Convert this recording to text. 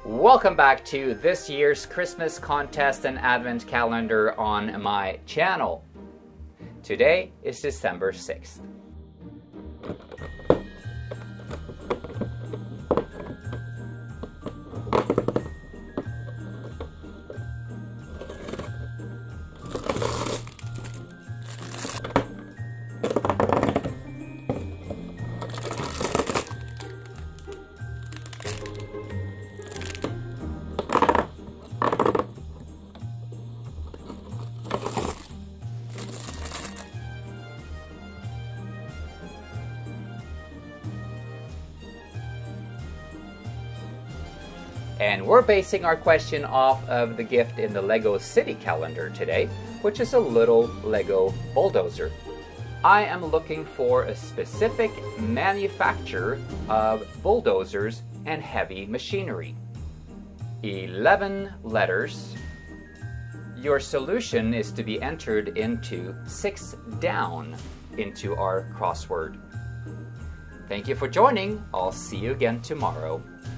Welcome back to this year's Christmas contest and Advent calendar on my channel. Today is December 6th. And we're basing our question off of the gift in the Lego City calendar today, which is a little Lego bulldozer. I am looking for a specific manufacturer of bulldozers and heavy machinery. 11 letters. Your solution is to be entered into 6 down into our crossword. Thank you for joining. I'll see you again tomorrow.